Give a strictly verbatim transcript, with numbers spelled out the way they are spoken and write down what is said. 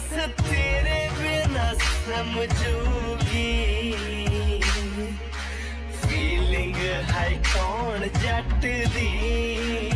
बस तेरे बिना समझूगी फीलिंग है कौन जट दी।